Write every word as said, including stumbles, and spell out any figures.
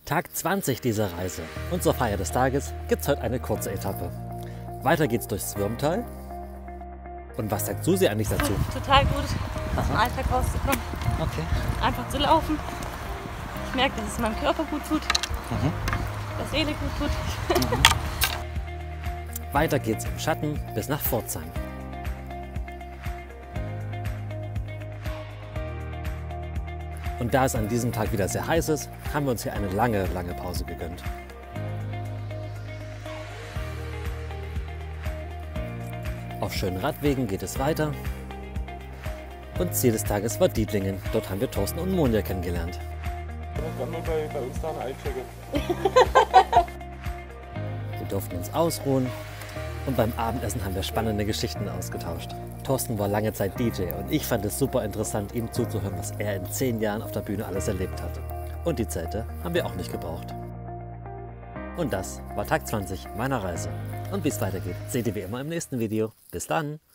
Tag zwanzig dieser Reise und zur Feier des Tages gibt es heute eine kurze Etappe. Weiter geht's durchs Würmtal. Und was sagt Susi eigentlich dazu? Total gut, aus dem Alltag rauszukommen. Okay. Einfach zu laufen. Ich merke, dass es meinem Körper gut tut, Mhm. der Seele gut tut. Mhm. Weiter geht's im Schatten bis nach Pforzheim. Und da es an diesem Tag wieder sehr heiß ist, haben wir uns hier eine lange, lange Pause gegönnt. Auf schönen Radwegen geht es weiter. Und Ziel des Tages war Dietlingen. Dort haben wir Thorsten und Monja kennengelernt. Dann mal bei, bei uns da eine einchecken. Wir durften uns ausruhen und beim Abendessen haben wir spannende Geschichten ausgetauscht. Thorsten war lange Zeit D J und ich fand es super interessant, ihm zuzuhören, was er in zehn Jahren auf der Bühne alles erlebt hat. Und die Zelte haben wir auch nicht gebraucht. Und das war Tag zwanzig meiner Reise. Und wie es weitergeht, seht ihr wie immer im nächsten Video. Bis dann!